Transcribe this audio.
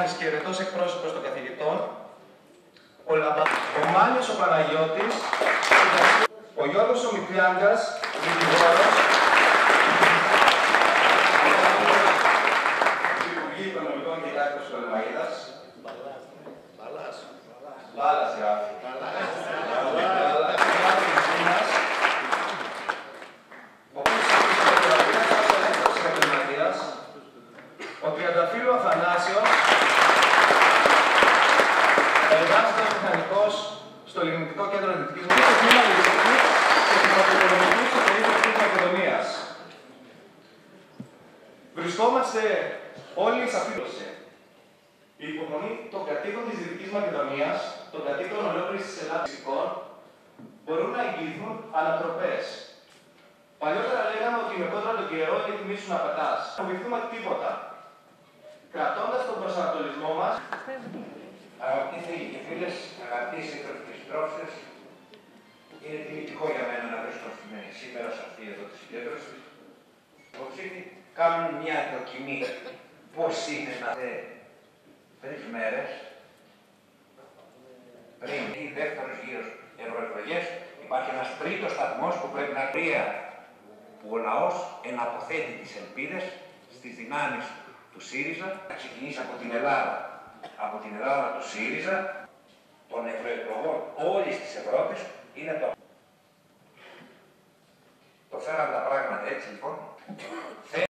Γιάννης και ερετός εκπρόσωπος των καθηγητών, ο Μάνιος ο Παναγιώτης, ο Γιώργος ο Μητριάγκας, δικηγόρος, η Υπουργή Οικονομικών και Κάκρος ο Λεμαΐδας, Μπάλας γράφει, ο Τριανταφύλλου Αθανάσιος, εργάζεται ως μηχανικός στο Ελληνικό Κέντρο Δυτικής Μακεδονίας και Χρηματοοικονομικού στο περίπτωση της Μακεδονίας. Βρισκόμαστε όλοι σε αυτή την η υπομονή των κατοίκων της Δυτικής Μακεδονίας, των κατοίκων ολόκληρης της Ελλάδας μπορούν να εγγυηθούν ανατροπές. Παλιότερα λέγαμε ότι με κόντρα τον καιρό είναι τιμή σου να πατάς. Δεν φοβηθούμε τίποτα. Κρατώντας τον προσανατολισμό μας, αγαπητοί φίλοι και φίλες, αγαπητοί σύντροφοι και συντρόφισσες, είναι τιμητικό για μένα να βρίσκομαι σήμερα σε αυτή εδώ τη συγκέντρωση. Οι υποψήφοι κάνουν μια δοκιμή πώς είναι να 3 μέρες πριν η δεύτερος γύρος ευρωεκλογές. Υπάρχει ένας τρίτος σταθμός που πρέπει να κρύα που ο λαός εναποθέτει τις ελπίδες στις δυνάμεις του ΣΥΡΙΖΑ. Να ξεκινήσει από την Ελλάδα του ΣΥΡΙΖΑ, των ευρωεκλογών όλης της Ευρώπης, είναι το φέραν τα πράγματα έτσι λοιπόν.